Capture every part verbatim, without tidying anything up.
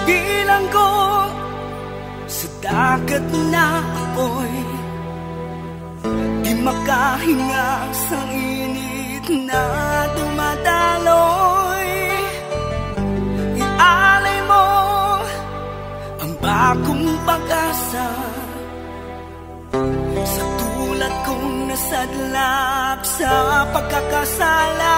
Bilanggo sa dagat na apoy, di makahinga sa init na dumadaloy. Ialay mo ang bagong pag-asa sa tulad kong nasadlap sa pagkakasala.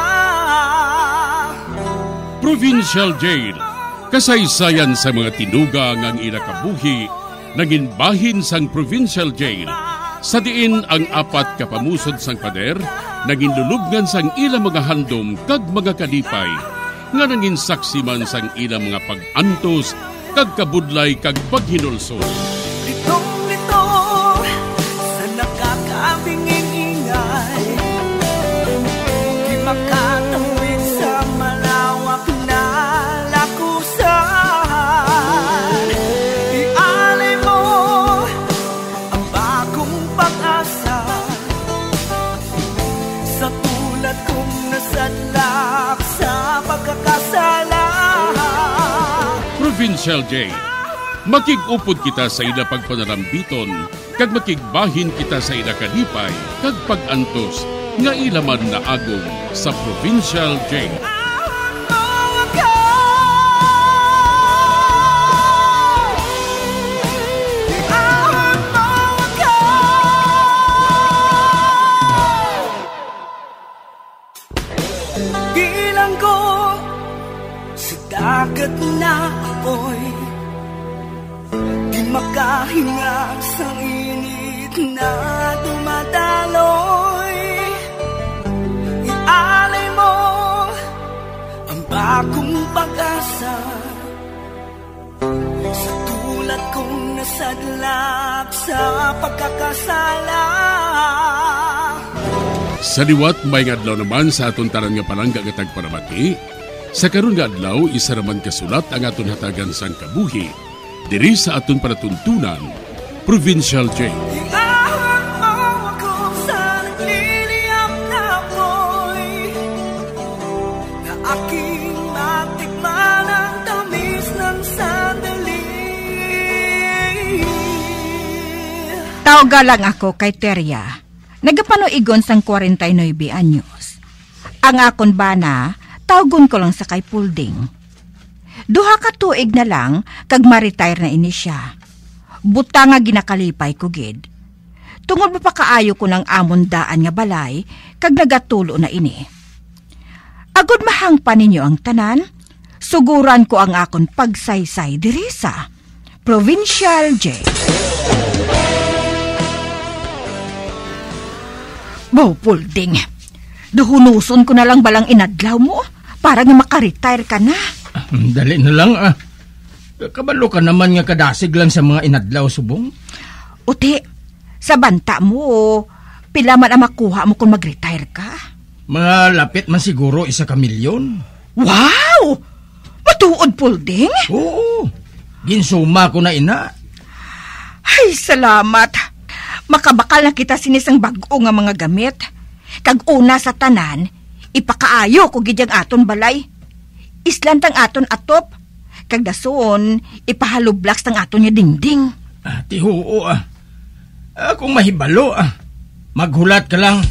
Provincial Jail, kasaysayan sa mga tinugang ang inakabuhi, naging bahin sang Provincial Jail. Sa diin ang apat kapamusod sang pader, naging lulubngan sang ilang mga handom kag mga kalipay, nga naging saksi man sang ilang mga pag-antos, kag kabudlay kag paghinulsol. Litong-lito sa nakakabinging ingay, di makatawid sa malawak na lakusan. Ialay mo ang bagong pag-asa sa tulad kong nasadlak sa pagkakasala. Provincial Jail, makig-upod kita sa ila pagpanarambiton, kag makigbahin kita sa ila kalipay, kag pag-antos, nga ilaman na agong sa Provincial Jail. Bilanggo sa dagat na apoy, di makahinga sa init na dumadaloy. Ialay mo ang bagong pag-asa sa tulad kong nasadlak sa pagkakasala. Sa liwat may adlaw naman sa aton tanan nga palangga nga tagparamati. Sa karon nga adlaw isa raman kasulat ang aton hatagan sang kabuhi diri sa aton panatuntunan, Provincial Jail. Iahon mo ako sa nagliliyap na apoy, na aking matikman ang tamis ng sandali. Tawga lang ako kay Teria. Nagapanoigon sang forty-nine anyos. Ang akon bana, tawgon ko lang sa kay Pulding. Duha ka tuig na lang, kag ma-retire na ini siya. Buta nga ginakalipay ko, gid. Tungod pa kaayo ko ng amon daan nga balay, kag nagatulo na ini. Agod mahang pa ninyo ang tanan, suguran ko ang akon pagsaysay diri sa Provincial Jail. Wow, Pulding, duhunuson ko na lang balang inadlaw mo para nga makaretire ka na. Dali na lang ah. Kabalo ka naman nga kadasig lang sa mga inadlaw, subong. Uti, sa banta mo, pila man ang makuha mo kung mag-retire ka? Mga lapit man siguro isa ka milyon. Wow! Matuod, Pulding? Oo, ginsuma ko na ina. Ay, salamat. Makabakal na kita sinisang bago nga mga gamit. Kag una sa tanan, ipakaayo ko gidyang aton balay. Islantang aton atop. Kag dason, ipahalublaks tang aton nga dingding. Ah, tihuo ah. ah. Kung mahibalo ah, maghulat ka lang.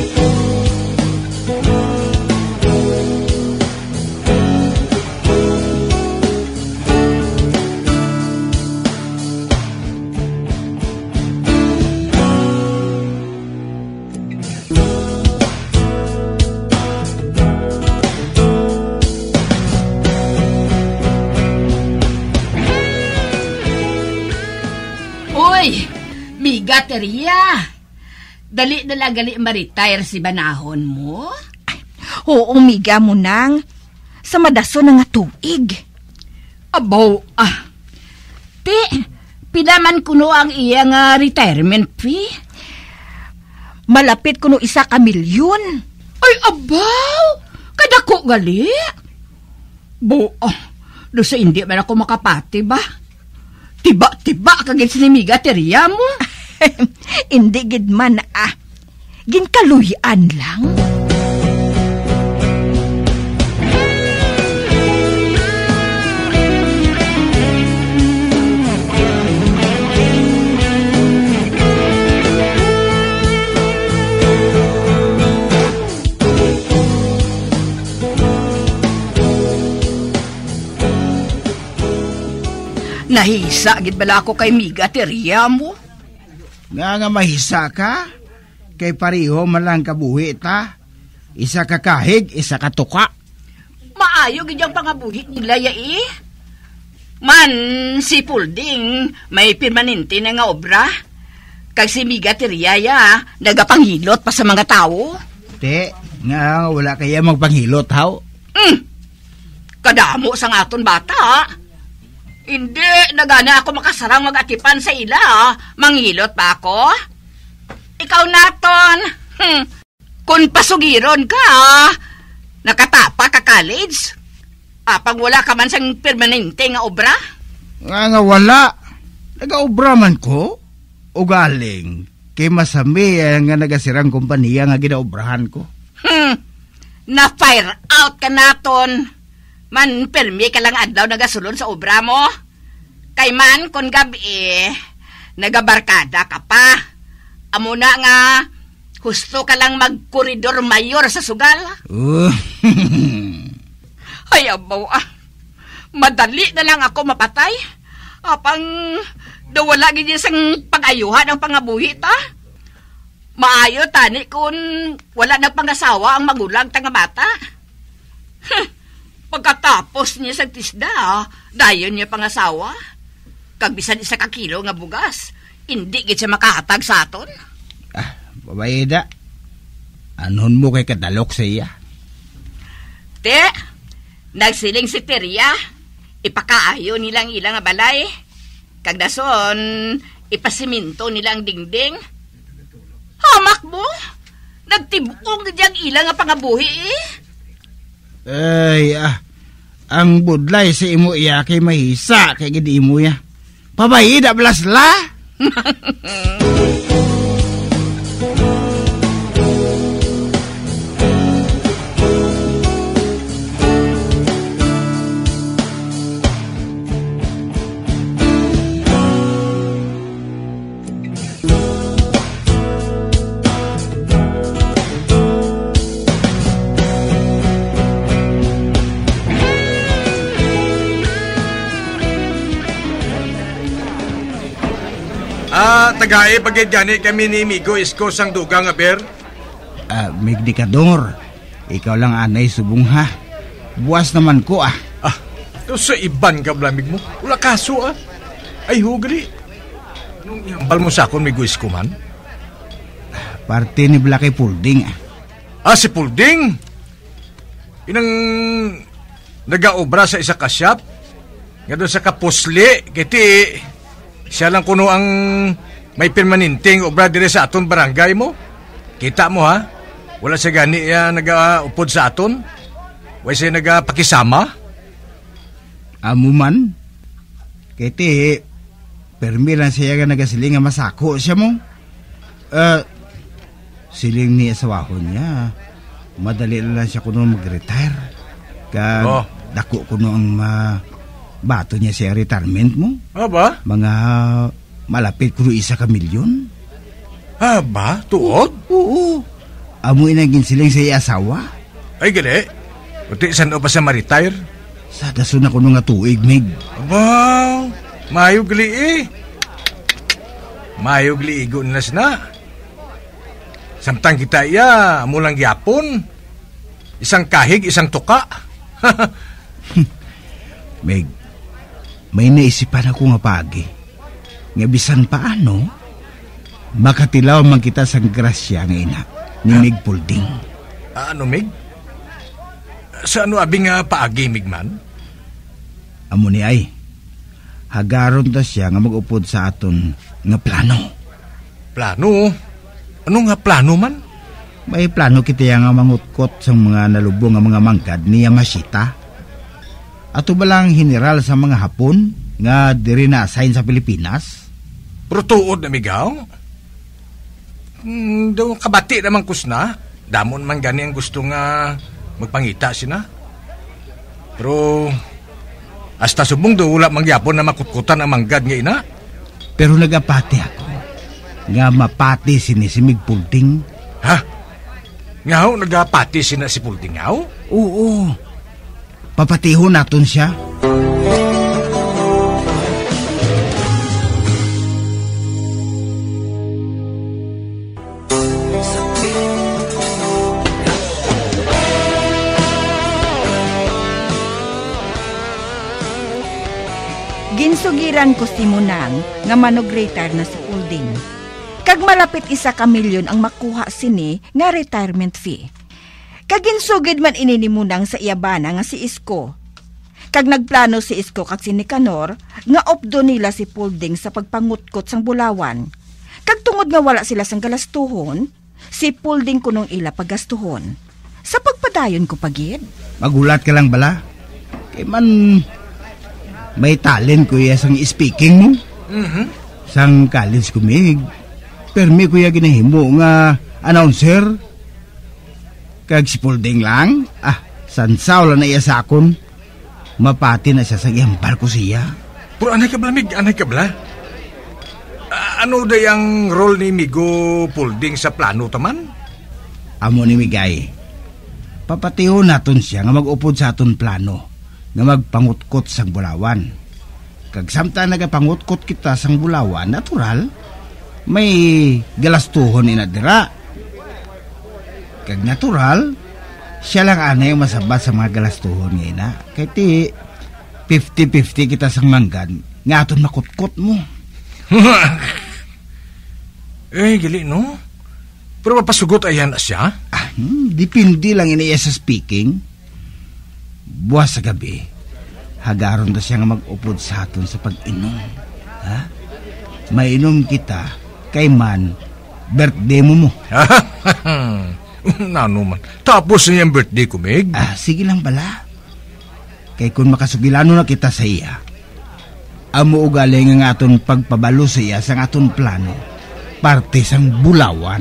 Miga, Teria. Dali na lang gali ma-retire si banahon mo? Ay, oo, miga mo nang. Sa madaso na nga tuig. Abaw, ah. Ti, pinaman kuno ang iyang uh, retirement fee? Malapit kuno isa ka milyon. Ay, abaw! Kadako gali? Bo, oh, do sa hindi man ako makapati ba? Tiba-tiba kagit sinimiga, Teria mo? Hindi gid man ah. Ginkaluyan lang. Nahisa gid bala ako kay Miga Teria mo. Nga nga mahisa ka? Kay pariho man lang kabuhi ta. Isa ka kahig, isa ka tuka. Maayo gid ang pangabuhi nila ya eh. Man, si Pulding may permanente na nga obra. Kag si Miga Teria ya, nagapanghilot pa sa mga tao. Te, nga wala kaya magpanghilot haw. Mm. Kadamo sa aton bata. Hindi, nagana ako makasarang mag-atipan sa ila. Manghilot pa ako? Ikaw naton. Hmm. Kung pasugiron ka, nakatapa ka college. Apag wala ka man sang permanente nga obra? Nga nga wala. Nag-obra man ko. O galing. Kay masami nga nagasirang kompanya nga ginaobrahan ko. Hmm. Na-fire out ka naton. Man, permi ka lang adlaw nagasulon sa obra mo. Kay man, kung gabi, nagabarkada ka pa. Amo na nga, husto ka lang mag-koridor mayor sa sugal. Uh. Ay, abaw ah. Madali na lang ako mapatay. Apang, dawala gini sang pag-ayuhan ang pangabuhi ta. Maayo tani kung wala na pangasawa ang magulang tanga bata. Huh. Pagkatapos niya sa tisda, dayon niya pangasawa. Kagbisan isa ka kilo nga bugas, hindi gid siya makahatag sa aton. Ah, babae da. Anon mo kay kadalok sa iya? Te, nagsiling si Teria. Ipakaayo nilang ilang nga balay. Kagdason, ipasiminto nilang dingding. Hamak mo? Nagtibong diyan ilang nga pangabuhi eh. Ay, ah. Ang budlay sa imo iya kay mahisa kay gidi imo ya. Pabayi da belas la. Ah, tagay pagyadjani kami ni Migo Isko sang dugang nga ber. Ah, Migdikador. Ikaw lang anay subong ha. Buwas naman ko ah. Ah, to sa iban ka blamig mo. Wala kaso ah. Ay hugri. Nung iambal mo sa akon Migo Isko man. Parte ni Blakay Pulding ah. Ah, si Pulding. Inang nagaobra sa isa ka shop. Nga doon sa kapusli. Kiti siya lang kuno ang may permanenteng obra dire sa aton barangay mo. Kita mo ha? Wala siya gani ya nagaupod sa aton. Wala siya nagapakisama. Amo man. Kiti permi lang siya nga nagasiling nga masako siya mo. Uh, siling ni asawahon niya. Madali lang siya kuno mag-retire. Kag oh. Dako kuno ang uh, bato niya sa retirement mo. Aba? Mga malapit kuno isa ka milyon. Aba? Tuod? Oo. Amo inagin siling sa iya asawa. Ay gali. Uti saan o pa sa ma-retire? Sa daso na kuno nga tuig, Mig. Aba? Mayo gali eh. Mayo gali igo nas na. Samtang kita iya, amo lang gyapon. Isang kahig, isang tuka. Meg, may naisipan ako nga pagi. Nga bisan paano, makatilaw man kita sa grasya nga ina ni huh? Mig Pulding. Uh, ano, Mig? Sa ano abing nga paagi, Mig man? Amo ni ay, hagaron ta siya nga mag-upod sa aton nga plano. Plano? Ano nga plano man? May plano kita nga mangutkot sa mga nalubong nga mga mangkad ni Yamashita. Ato ba lang general sa mga Hapon nga diri na-assign sa Pilipinas? Pero tuod na migaw? Hmm, daw kabati naman kusna. Damon man gani ang gusto nga magpangita sina. Pero hasta subong daw wala mangyapon na makutkutan ang manggad nga ina. Pero nagapati ako nga mapati sini si Mig Pulding. Ha? Ngaw, nagapati sina si Pulding ngaw? Oo. Papatihon naton siya. Ginsugiran ko si Munang nga manog-retire na si Pulding. Kag malapit isa ka milyon ang makuha sini nga retirement fee. Kag ginsugid man ini ni Munang sa iyabana nga si Isko. Kag nagplano si Isko kag si Nicanor nga opdo nila si Pulding sa pagpangutkot sang Bulawan. Kag tungod nga wala sila sang galastuhon, si Pulding kunong ila pagastuhon. Sa pagpadayon ko pagid. Magulat ka lang bala? Kay man may talent kuya sang speaking mo. Mhm. Sang college kumig. Permi kuya ginahimo nga announcer. Kag si Pulding lang. Ah, sansaw lang na iya sa akon. Mapati na siya sa iyambal ko siya. Pero anay ka bala, Mig? Anay ka bala? Uh, ano day ang role ni Migo Pulding sa plano taman? Amo ni Migay. Papatiho naton siya nga mag-upod sa aton plano nga magpangutkot sang Bulawan. Kag samtang nagapangutkot kita sang Bulawan, natural, may galastuhon inadira. Kag natural, siya lang anay masabat sa mga galastuhon ngayon na. Kaya ti, fifty-fifty kita sang manggan, nga aton makutkot mo. Eh, gali no? Pero mapasugot ayan na siya? Ah, hmm, dipindi lang iniya sa speaking. Buwas sa gabi, hagaron na siya nga mag-upod sa aton sa pag-inom. Ha? Mainom kita kay man birthday mo mo. Nano man. Tapos na yung birthday ko, Meg. Ah, sige lang pala. Kay kung makasugilano na kita sa iya, amo ugali nga aton pagpabalo sa iya sa aton plano, parte sang Bulawan.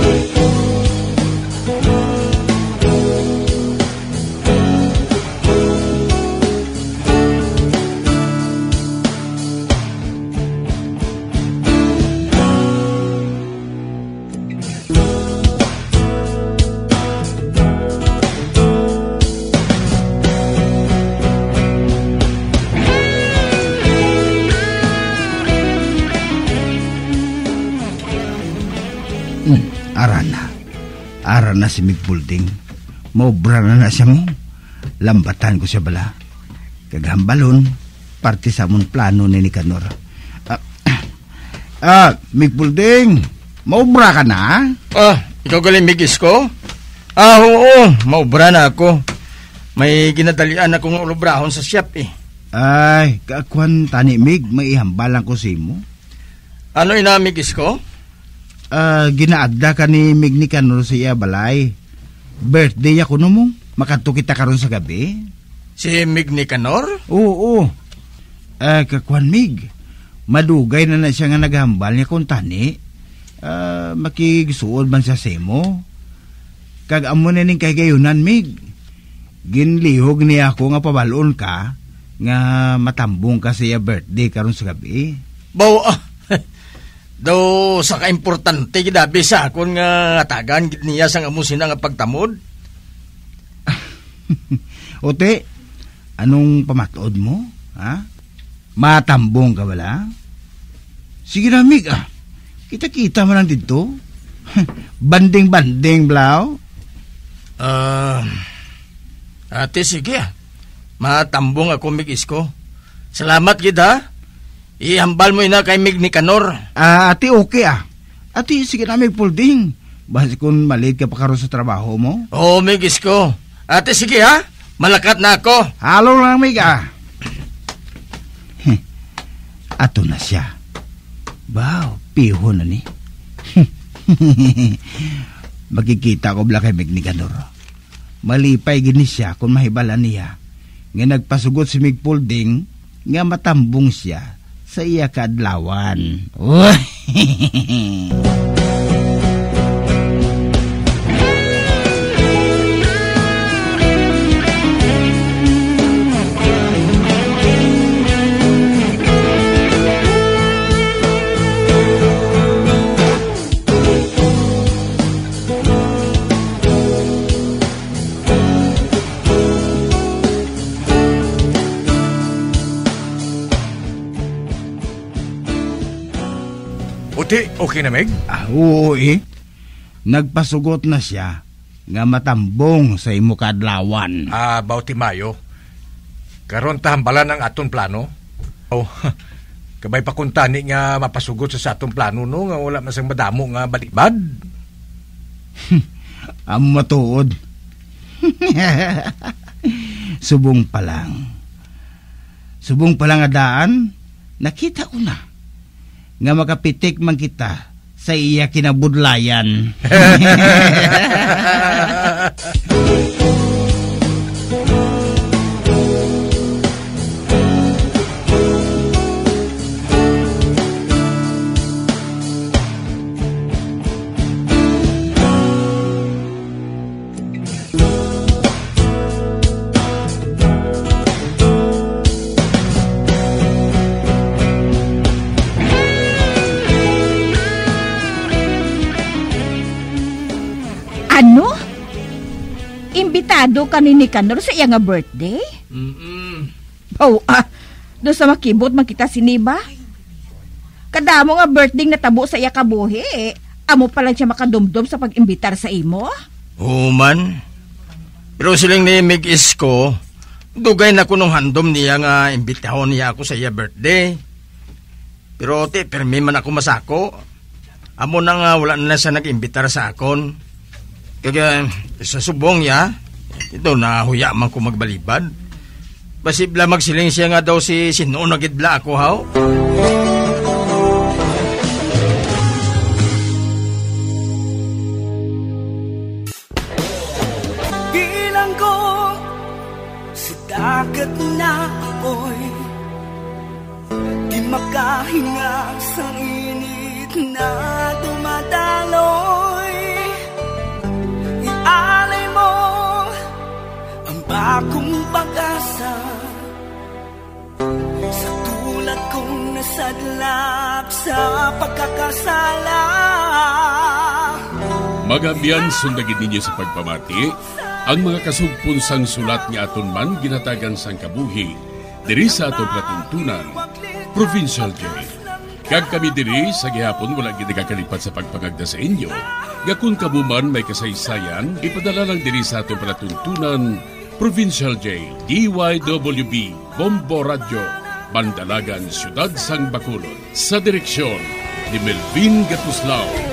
Arana. Arana si Mig Pulding. Maubra na na siya mo. Lambatan ko siya bala. Kaghambalon, parte sa amon plano ni Nicanor. Ah, ah Mig Pulding, maubra ka na? Ah, ikaw galing Mig Isko? Ah, oo, maubra na ako. May ginadalian akong ulubrahon sa shop eh. Ay, kakuan tani Mig, may ihambalan ko si mo. Ano ina Mig Isko? Uh, ginaagda ka ni Mig Nicanor sa iya balay. Birthday ako no mo. Makato kita karon sa gabi. Si Mig Nicanor? Oo. Uh, kakuan Mig, madugay na na siya nga naghambal niya kung tani. Uh, makigsuod man siya semo. Kag amo na ning kagayunan Mig. Ginlihog niya ako nga pabalon ka nga matambong ka sa iya birthday karon sa gabi. Baw, ah. Daw sa kaimportante gidabi sa akon nga tagan gid niya sang amusin nga pagtamod. Ote, anong pamatod mo? Ha? Matambong ka wala? Sige na, Mig, ah. Kita-kita mo lang dito. Banding-banding, Blau. Ah, uh, ate, sige ah. Matambong ako, Mig Isko. Salamat gid ha. Ihambal mo ina kay Mig Nicanor. Ah, ate, okay ah. Ate, sige na, Mig Pulding. Basta kung malit ka pa karon sa trabaho mo. Oo, Mig Isko. Ate, sige ha. Malakat na ako. Halo lang, Mig ah. Ato na siya. Wow, piho na ni. Makikita ko bala kay Mig Nicanor. Malipay gini siya kung mahibala niya. Nga nagpasugot si Mig Pulding nga matambong siya sa iya kaadlawan. Ote, okay na, Meg? Ah, oo eh. Nagpasugot na siya nga matambong sa imo kadlawan. Ah, Bauti Mayo. Karon tahambalan ang aton plano. Oh, kabay pa kung tani nga mapasugot sa satong plano no, nga wala masang madamo nga balibad. Amo matuod. Subong pa lang. Subong pa lang adaan, nakita ko na nga makapitik man kita sa iya kinabudlayan. Ano? Imbitado ka ni Nicanor sa iya nga birthday? Mm-mm. Oh, ah, doon sa makibot makita si Niba. Kadamo nga birthday na tabo sa iya kabuhi. Amo pa lang siya makadumdum sa pag-imbitar sa imo? Oo man. Pero siling ni Mig Isko, dugay na ko nung handom niya nga imbitahon niya ako sa iya birthday. Pero ti, permi man ako masako. Amo na nga wala na siya nag-imbitar sa akon. Kaya sa subong ya, ito na huya man ko magbalibad. Pasibla magsiling siya nga daw si Sinuon nagidbla ako haw. Bilang ko sa dagat na apoy, di makahinga sa init na dumadaloy. Ialay mo ang bagong pag-asa sa tulad kong nasadlak sa pagkakasala. Magabiyan sundagin ninyo sa pagpamati ang mga kasugpon sang sulat nga aton man ginatagan sang kabuhi diri sa aton platuntunan, Provincial Jail. Kag kami diri sa gihapon wala gid nagakalipat sa pagpangagda sa inyo. Gakun kabuman may kasaysayan, ipadala lang diri sa aton palatuntunan, Provincial Jail, D Y W B, Bombo Radio, Bandalagan, Siyudad Sang Bacolod. Sa direksyon ni Melvin Gatuslao.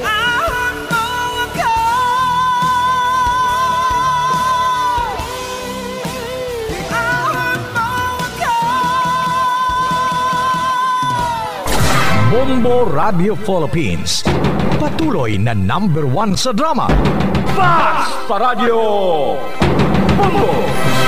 Bombo Radio Philippines. Patuloy na number one sa drama. Basta Radio Bombo!